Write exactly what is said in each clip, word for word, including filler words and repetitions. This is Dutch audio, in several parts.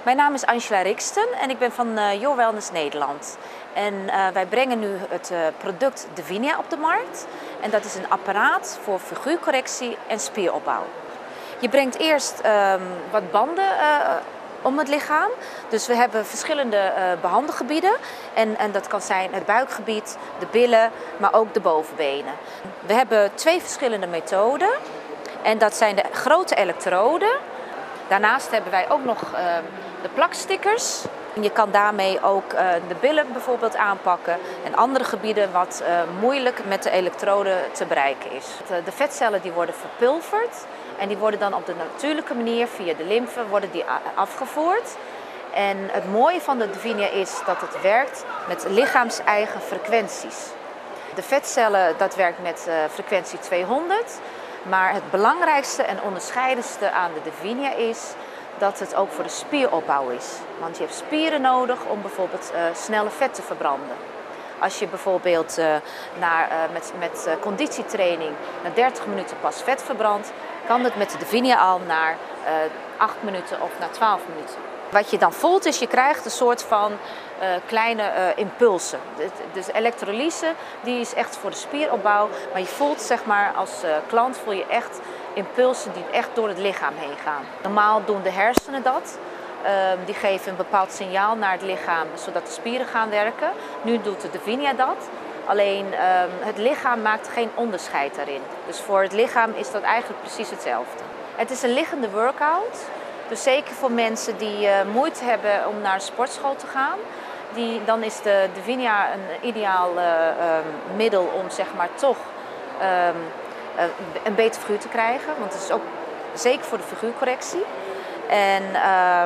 Mijn naam is Angela Riksten en ik ben van uh, Your Wellness Nederland. En uh, wij brengen nu het uh, product Devinia op de markt. En dat is een apparaat voor figuurcorrectie en spieropbouw. Je brengt eerst um, wat banden uh, om het lichaam. Dus we hebben verschillende uh, behandelgebieden. En, en dat kan zijn het buikgebied, de billen, maar ook de bovenbenen. We hebben twee verschillende methoden. En dat zijn de grote elektroden. Daarnaast hebben wij ook nog uh, de plakstickers. Je kan daarmee ook uh, de billen bijvoorbeeld aanpakken en andere gebieden wat uh, moeilijk met de elektroden te bereiken is. De vetcellen die worden verpulverd en die worden dan op de natuurlijke manier via de lymfe worden die afgevoerd. En het mooie van de Devinia is dat het werkt met lichaams-eigen frequenties. De vetcellen dat werkt met uh, frequentie tweehonderd. Maar het belangrijkste en onderscheidendste aan de Devinia is dat het ook voor de spieropbouw is. Want je hebt spieren nodig om bijvoorbeeld uh, snelle vet te verbranden. Als je bijvoorbeeld uh, naar, uh, met, met uh, conditietraining na dertig minuten pas vet verbrandt, kan het met de Devinia al naar uh, acht minuten of na twaalf minuten. Wat je dan voelt is, je krijgt een soort van uh, kleine uh, impulsen. Dus elektrolyse die is echt voor de spieropbouw, maar je voelt zeg maar als uh, klant voel je echt impulsen die echt door het lichaam heen gaan. Normaal doen de hersenen dat. Uh, die geven een bepaald signaal naar het lichaam zodat de spieren gaan werken. Nu doet de Devinia dat. Alleen uh, het lichaam maakt geen onderscheid daarin. Dus voor het lichaam is dat eigenlijk precies hetzelfde. Het is een liggende workout. Dus zeker voor mensen die uh, moeite hebben om naar een sportschool te gaan, die, dan is de Devinia een ideaal uh, uh, middel om zeg maar toch uh, uh, een beter figuur te krijgen. Want het is ook zeker voor de figuurcorrectie. En uh,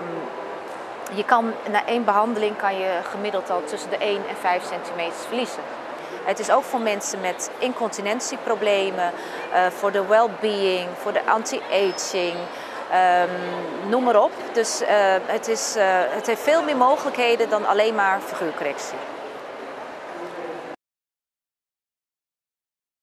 je kan na één behandeling kan je gemiddeld al tussen de één en vijf centimeter verliezen. Het is ook voor mensen met incontinentieproblemen, uh, voor de well-being, voor de anti-aging. Um, noem maar op. Dus uh, het, is, uh, het heeft veel meer mogelijkheden dan alleen maar figuurcorrectie.